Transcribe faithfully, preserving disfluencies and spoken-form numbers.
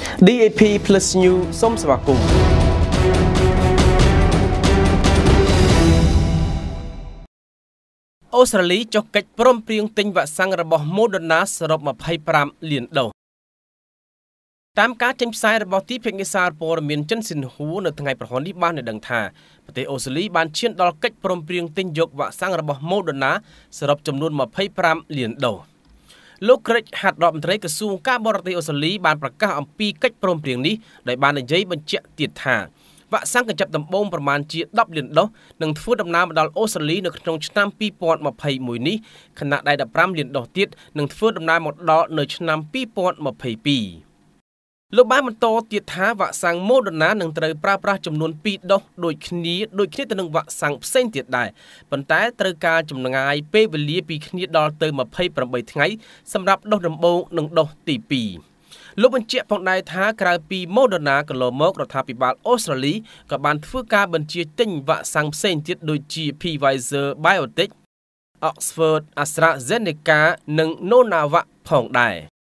đê a pê Plus New សូមស្វាគមន៍អូស្ត្រាលីចុះកិច្ចព្រមព្រៀងទិញវ៉ាក់សាំងរបស់ Moderna សរុបម្ភៃប្រាំលានដូសតាមការចេញផ្សាយរបស់ទីភ្នាក់ងារសារព័ត៌មានចិនស៊ីនហ៊ូនៅថ្ងៃប្រហោះនេះបានដឹងថាប្រទេសអូស្ត្រាលីបានឈានដល់កិច្ចព្រមព្រៀងទិញយកវ៉ាក់សាំងរបស់ Moderna សរុបចំនួនម្ភៃប្រាំលានដូសលោកក្រិចហាត់រដ្ឋមន្ត្រីក្រសួងការបរទេសអូស្ត្រាលីបានប្រកាសអំពីកិច្ចព្រមព្រៀងនេះដោយបាននិយាយបញ្ជាក់ទៀតថាវ៉ាក់សាំងកញ្ចប់ដំបូងប្រមាណជាដប់លានដូសនឹងធ្វើដំណើរមកដល់អូស្ត្រាលីនៅក្នុងឆ្នាំពីរពាន់ម្ភៃមួយនេះខណៈដែលដប់ប្រាំលានដូសទៀតនឹងធ្វើដំណើរមកដល់នៅឆ្នាំពីរពាន់ម្ភៃពីរលោកបានបន្តទៀតថាវ៉ាក់សាំង Moderna នឹងត្រូវប្រើប្រាស់ចំនួនពីរដូសដូចគ្នាដូចគ្នាទៅនឹងវ៉ាក់សាំងផ្សេងទៀតដែរប៉ុន្តែត្រូវការចំណាយពេលវេលាពីគ្នាដល់ទៅម្ភៃប្រាំបីថ្ងៃសម្រាប់ដូសដំបូងនិងដូសទីពីរលោកបញ្ជាក់ផងដែរថាក្រៅពី Moderna កន្លងមករដ្ឋាភិបាលអូស្ត្រាលីក៏បានធ្វើការបញ្ជាទិញវ៉ាក់សាំងផ្សេងទៀតដូចជា Pfizer Biotech Oxford AstraZeneca និង Novavax ផងដែរ